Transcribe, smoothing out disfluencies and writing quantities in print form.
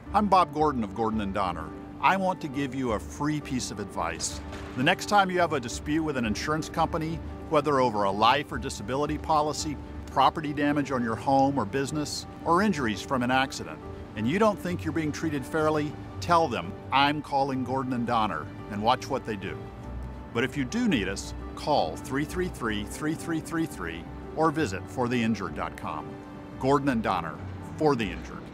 I'm Bob Gordon of Gordon & Donner. I want to give you a free piece of advice. The next time you have a dispute with an insurance company, whether over a life or disability policy, property damage on your home or business, or injuries from an accident, and you don't think you're being treated fairly, tell them, I'm calling Gordon & Donner, and watch what they do. But if you do need us, call 333-3333 or visit fortheinjured.com. Gordon & Donner, for the injured.